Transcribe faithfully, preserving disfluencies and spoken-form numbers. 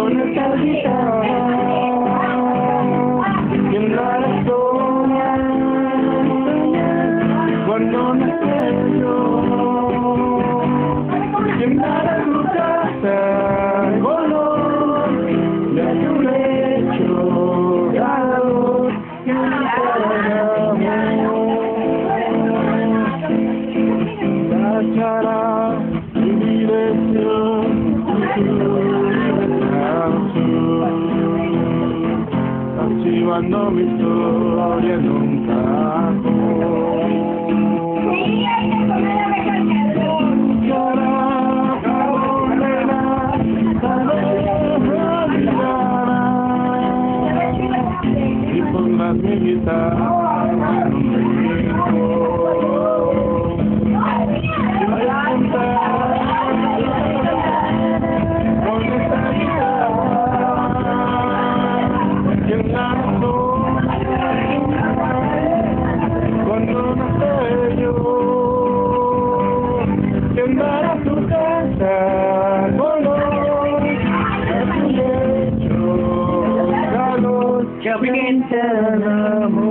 con esta guitarra, ¿quién la soñar cuando no esté yo? ¿Quién dará tu casa el color de tu lecho calor? ¿Quién dará mi amor? Tachará mi dirección y tu archivando mi historia en un cajón. Y pondrás mi guitarra en un rincón. Y voy a cantar con esta guitarra. ¿Quién la cuando no sé yo? ¿Quién dará tu casa color de tu lecho calor? ¿Quién te enamoró?